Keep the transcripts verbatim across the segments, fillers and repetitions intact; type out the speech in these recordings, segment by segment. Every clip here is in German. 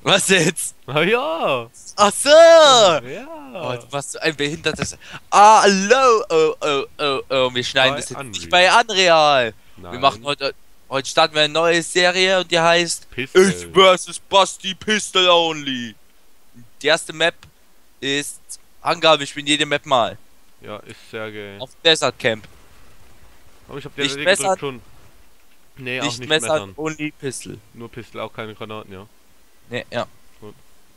Was jetzt? Na ja. Ach so! Oh, Ja. du warst so ein behindertes. Ah, hallo! Oh, oh, oh, oh. Wir schneiden Bei das jetzt nicht Unreal. bei Unreal. Wir machen Nein. heute. Heute starten wir eine neue Serie und die heißt Ich Pistol. versus Basti Pistol Only. Die erste Map ist Hangar, wir spielen jede Map mal. Ja, ist sehr geil. Auf Desert Camp. Aber ich hab Nicht dir messern, gedrückt schon. Nee, auch nicht nicht messern, messern. only Pistol. Nur Pistol, auch keine Granaten, ja. Ne, ja. Gut.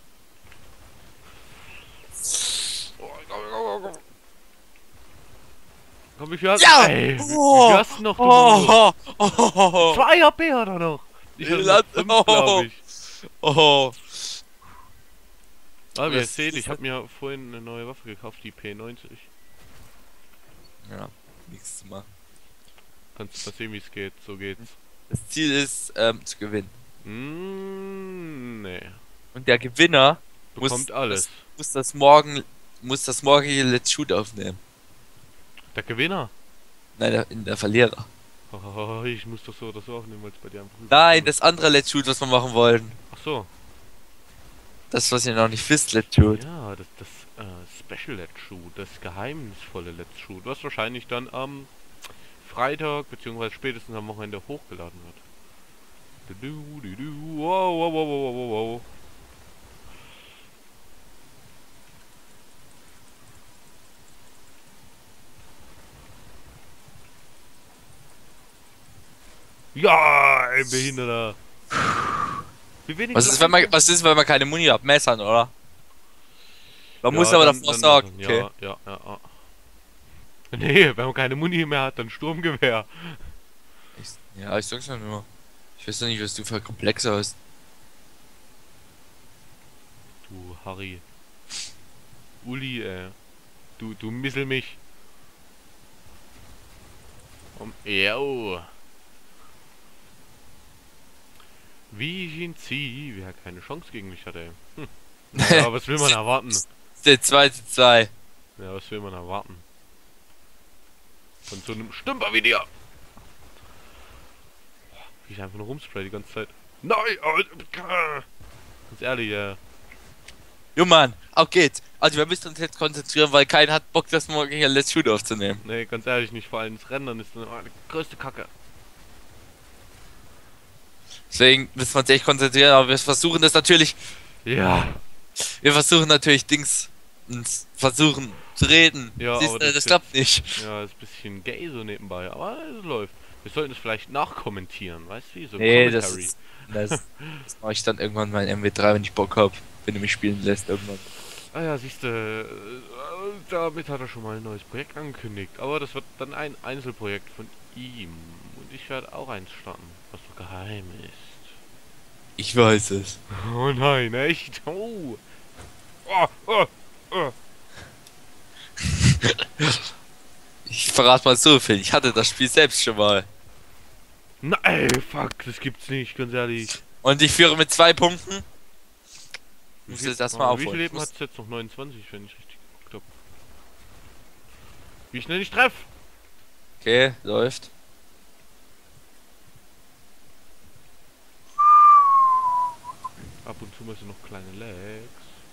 Komm, wie viel hast du? Ja! Ey, wie, wie Oh! viel hast du noch, du Oh! Mongo? Oh! Oh! Zwei H P hat er noch. Ich hatte noch fünf, Oh! glaube ich. Oh! Aber wie ihr Das seht, ist ich habe mir vorhin eine neue Waffe gekauft, die P neunzig. Ja, nichts zu machen. Kannst du mal sehen, wie es geht. So geht's. Das Ziel ist, ähm, zu gewinnen. Mm, nee. Und der Gewinner muss Bekommt alles. das, muss das morgen, muss das morgige Let's Shoot aufnehmen. Der Gewinner? Nein, der, der Verlierer. Oh, ich muss doch so oder so aufnehmen, weil es bei dir einfach übel Nein, ist. das andere Let's Shoot, was wir machen wollen. Ach so. Das, was ihr noch nicht wisst, Let's Shoot. Ja, das, das äh, Special Let's Shoot, das geheimnisvolle Let's Shoot, was wahrscheinlich dann am Freitag beziehungsweise spätestens am Wochenende hochgeladen wird. Du, du, du, wow, wow, wow, wow, wow, wow. Ja, ein Behinderter. Wie wenig Was ist, wenn man, Leistung? was ist, wenn man keine Muni hat? Messern, oder? Man muss Ja, aber dann- davor dann sagen, machen. okay. Ja, ja, ja, ja. Nee, wenn man keine Muni mehr hat, dann Sturmgewehr. Ich, ja, ich sag's ja nur. Ich weiß doch nicht, was du für Komplexe hast. Du Harry. Uli, äh. Du, du missel mich. Um, yo. Wie Jinzi, wer keine Chance gegen mich hatte. Hm. Ja, was will man erwarten? Der zweite zwei. Ja, was will man erwarten? Von so einem Stümper wie dir. Wie ich einfach nur rumspray die ganze Zeit. Nein! Oh, ganz ehrlich, ja. Jo Mann, auf geht's. Also wir müssen uns jetzt konzentrieren, weil keiner hat Bock, das morgen hier Let's Shoot aufzunehmen. Nee, ganz ehrlich nicht. Vor allem das Rendern ist eine, eine größte Kacke. Deswegen müssen wir uns echt konzentrieren, aber wir versuchen das natürlich. Ja. Wir versuchen natürlich Dings. Uns versuchen zu reden. Ja, Siehst aber du, das das ist klappt nicht. Ja, ist ein bisschen gay so nebenbei, aber es läuft. Wir sollten es vielleicht nachkommentieren, weißt du wie? So ein Nee, das Commentary. ist. Das, das mache ich dann irgendwann mal in M W drei, wenn ich Bock hab. Wenn du mich spielen lässt irgendwann. Ah ja, siehst du, äh, damit hat er schon mal ein neues Projekt angekündigt. Aber das wird dann ein Einzelprojekt von ihm. Und ich werde auch eins starten, was so geheim ist. Ich weiß es. Oh nein, echt? Oh. Oh, oh, oh. Ich verrate mal so viel. Ich hatte das Spiel selbst schon mal. Nein, fuck, das gibt's nicht, ganz ehrlich. Und ich führe mit zwei Punkten. Wie Muss viel, jetzt erstmal oh, wie aufholen. viel Leben hat es jetzt noch? neunundzwanzig, wenn ich richtig geguckt habe. Wie schnell ich treff? Okay, läuft. Ab und zu mal sind noch kleine Lags.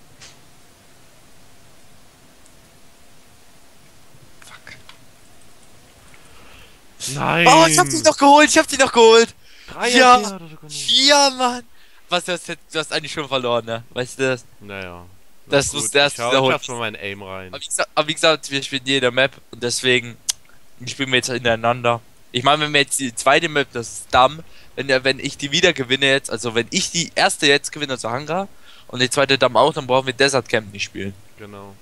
Fuck. Nein! Oh, ich hab dich noch geholt, ich hab dich noch geholt. Drei Ja. L P hat er sogar noch. Ja, Mann. Was, du hast, jetzt- du hast eigentlich schon verloren, ne? Weißt du das? Naja. Das Na muss gut, der erste ich hau- wiederholen. Ich erstmal meinen Aim rein. Aber wie, gesagt, aber wie gesagt, wir spielen jede Map und deswegen spielen wir jetzt hintereinander. Ich meine, wenn wir jetzt die zweite Map, das ist Damm, wenn, der- wenn ich die wieder gewinne jetzt, also wenn ich die erste jetzt gewinne, also Hangar, und die zweite Damm auch, dann brauchen wir Desert Camp nicht spielen. Genau.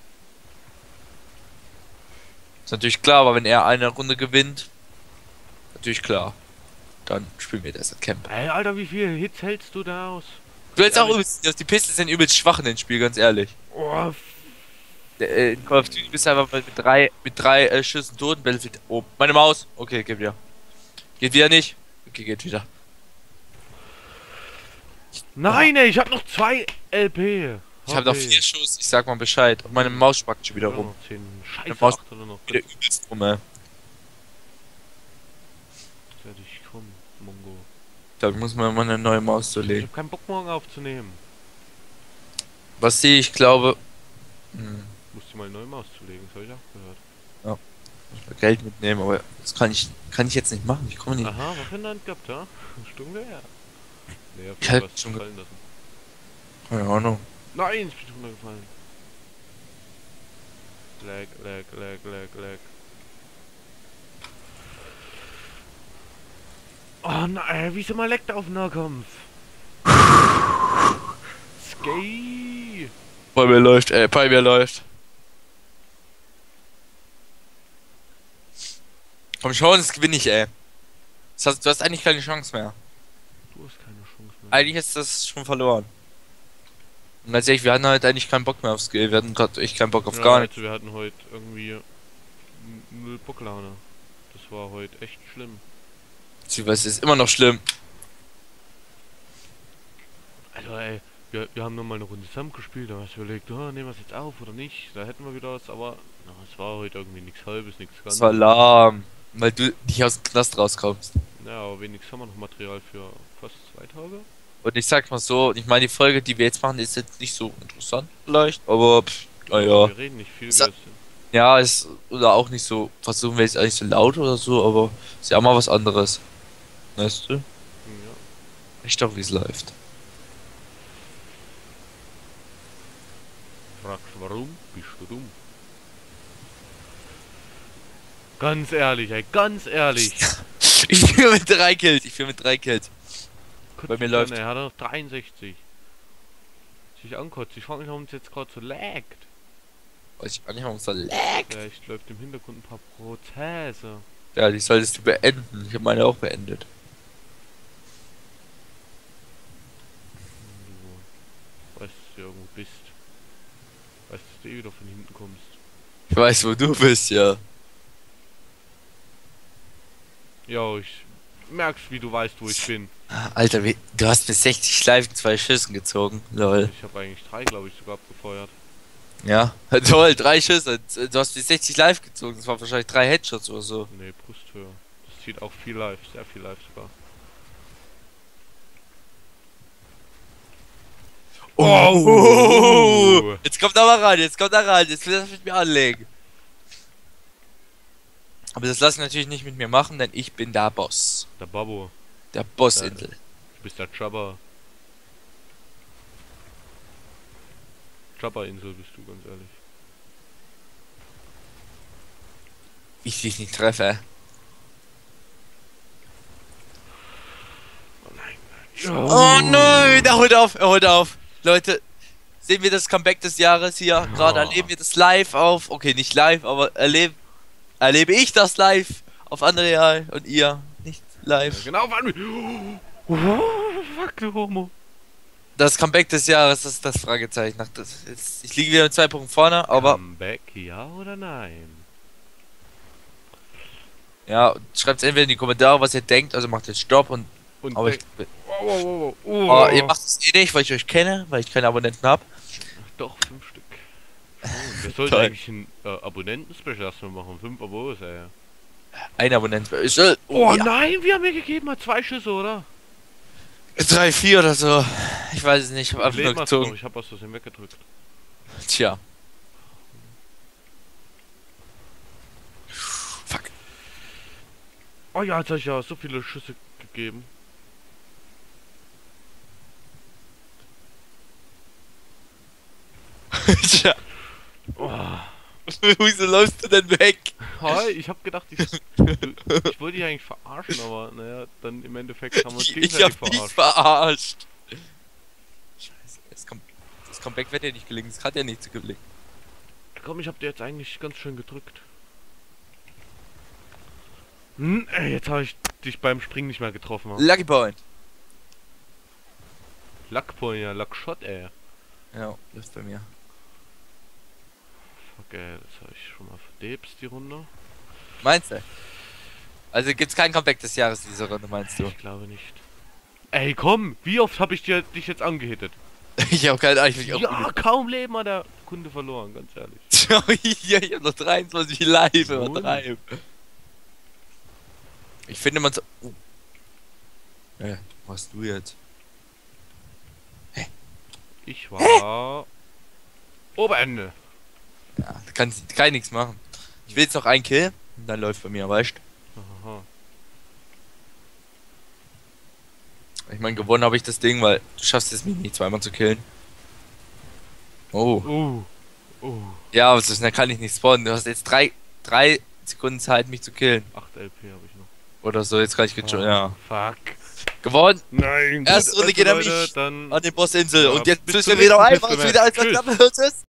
Ist natürlich klar, aber wenn er eine Runde gewinnt, natürlich klar, dann spielen wir Desert Camp. Ey, Alter, wie viele Hits hältst du da aus? Du hältst auch Ehrlich? übelst, dass die Pistols sind übelst schwach in dem Spiel, ganz ehrlich. Oh, f- Der, äh, in Call of Duty bist du einfach mit drei, mit drei äh, Schüssen tot. Battlefield. Oh, meine Maus. Okay, geht wieder. Geht wieder nicht. Okay, geht wieder. Nein, ey, ich hab noch zwei L P. Ich habe noch vier Schuss. Ich sag mal Bescheid. Und meine Maus spackt schon wieder Ja, rum. noch zehn. Meine Scheiße, Maus- acht oder noch. Wieder übelst rum, ey. Fertig, komm, Mongo. Ich glaube, ich muss mir mal eine neue Maus Ich zulegen. hab keinen Bock morgen aufzunehmen. Was ich glaube. Hm, Musst du mal eine neue Maus zulegen, das habe ich auch gehört. ja, muss mal Geld mitnehmen, aber das kann ich kann ich jetzt nicht machen. Ich komme nicht. Aha, was für ein Land gehabt, ha? Stunde her. Nee, auf Ich jeden Fall halt hast du schon. fallen lassen. Keine Ahnung. Nein, ich bin runtergefallen. Lag, lag, lag, lag, lag. Oh nein, wieso mal leckt auf Nahkampf? Skay! Bei mir läuft, äh, bei mir läuft. Komm schon, das gewinne ich, ey. Das heißt, du hast eigentlich keine Chance mehr. Du hast keine Chance mehr. Eigentlich ist das schon verloren. Und ganz ehrlich, wir hatten halt eigentlich keinen Bock mehr auf Skill. Wir hatten gerade echt keinen Bock auf Ja, gar nichts. also wir hatten heute irgendwie n- null Bocklaune. Das war heute echt schlimm. Sie weiß, es ist immer noch schlimm. Also ey, wir, wir haben nochmal eine Runde zusammen gespielt, da hast du überlegt, oh, nehmen wir es jetzt auf oder nicht? Da hätten wir wieder was, aber na, es war heute irgendwie nichts halbes, nichts Es ganzes. war lahm. Weil du nicht aus dem Knast rauskommst. Ja, aber wenigstens haben wir noch Material für fast zwei Tage. Und ich sag mal so, ich meine, die Folge, die wir jetzt machen, ist jetzt nicht so interessant vielleicht, aber pff, naja. Wir reden nicht viel, Sa- wir sind. Ja, ist oder auch nicht so, versuchen wir jetzt eigentlich so laut oder so, aber ist ja auch mal was anderes. Weißt du? Ja. Ich doch, wie es läuft. Fragst warum? Bist du dumm? Ganz ehrlich, ey, ganz ehrlich. Ich führe mit drei Kills, ich führe mit drei Kills. Bei mir läuft. Er hat noch dreiundsechzig. Sich ankotzt. Ich frage mich, warum es jetzt gerade so laggt. Weiß ich auch nicht, warum es so lag. Vielleicht läuft im Hintergrund ein paar Prozesse. Ja, die solltest du beenden. Ich habe meine auch beendet. Du weißt, dass du irgendwo bist. Weißt, dass du eh wieder von hinten kommst. Ich weiß, wo du bist, ja. Ja, ich merkst, wie du weißt, wo ich bin. Alter, wie, du hast mir sechzig Schleifen in zwei Schüssen gezogen. Lol. Ich habe eigentlich drei, glaube ich, sogar abgefeuert. Ja. Toll, drei Schüsse. Du hast mir sechzig live gezogen. Das waren wahrscheinlich drei Headshots oder so. Nee, Brusthöhe. Das zieht auch viel live, sehr viel live sogar. Oh! Jetzt kommt er mal ran, jetzt kommt er ran. Jetzt will er das mit mir anlegen. Aber das lassen natürlich nicht mit mir machen, denn ich bin der Boss. Der Babbo. Der Bossinsel. Du bist der Jabba. Jabba-Insel bist du, ganz ehrlich. Ich dich nicht treffe. Oh nein. Oh nein, er holt auf, er holt auf. Leute, sehen wir das Comeback des Jahres hier. Gerade erleben wir das live auf. Okay, nicht live, aber erleben, erlebe ich das live auf Unreal und ihr nicht live. Ja, genau, wann wir. Oh, fuck, du Homo. Das Comeback des Jahres, das ist das Fragezeichen. Nach das, jetzt, ich liege wieder mit zwei Punkten vorne, aber Comeback, ja oder nein? ja, schreibt entweder in die Kommentare, was ihr denkt. Also macht jetzt Stopp und. Und Aber ich, Wow, wow, wow, wow. oh, ihr macht es eh nicht, weil ich euch kenne, weil ich keine Abonnenten habe. Doch, fünf Stück. Oh, wir sollten Toll. eigentlich ein äh, Abonnenten-Special erstmal machen. Fünf Abos, ey. Ein Abonnent. Ich, äh, Oh ja, nein, wir haben mir gegeben mal zwei Schüsse, oder? drei, vier oder so. Ich weiß es nicht. Ich hab einfach nur Leben hast du noch, gezogen. ich hab was aus dem weggedrückt. Tja. Fuck. Oh ja, jetzt hab ich ja so viele Schüsse gegeben. Tja. Oh. Wieso läufst du denn weg? Hi, ich hab gedacht, ich, ich wollte dich eigentlich verarschen, aber naja, dann im Endeffekt haben wir uns Ich, ich gegenseitig hab dich verarscht. verarscht. Scheiße, das, kommt, das Comeback wird ja nicht gelingen. Es hat ja nicht gelingen. Komm, ich hab dir jetzt eigentlich ganz schön gedrückt. Hm, ey, jetzt habe ich dich beim Springen nicht mehr getroffen. Mann. Lucky Point. Luckpoint, ja, Luckshot, ey. Ja, läuft bei mir. Fuck, ey, das habe ich schon mal verdebst, die Runde. Meinst du? Also gibt's kein Comeback des Jahres in dieser Runde, meinst du? Ich glaube nicht. Ey, komm, wie oft habe ich dir, dich jetzt angehittet? Ich hab keine Ahnung. Ich bin Ja, kaum Leben hat der Kunde verloren, ganz ehrlich. auch ja, ich hab noch dreiundzwanzig live Und? übertreiben. Ich finde man so. Oh. Äh, was machst du jetzt? Ich war Oberende. Ja, da kann, kann ich nichts machen. Ich will jetzt noch einen Kill und dann läuft bei mir, weißt Aha. du? Ich meine, gewonnen habe ich das Ding, weil du schaffst es mich nicht zweimal zu killen. Oh. Uh. Uh. Ja, aber so schnell kann ich nicht spawnen. Du hast jetzt drei, drei Sekunden Zeit, mich zu killen. acht L P habe ich noch. Oder so, jetzt kann ich schon, Oh, ja. Fuck. Gewonnen! Nein, Erste Runde geht an Leute, mich dann an die Bossinsel. Ja, und jetzt bis müssen zum wir wieder nächsten ein, was Testament. wieder als Tschüss. Verklappe. Tschüss!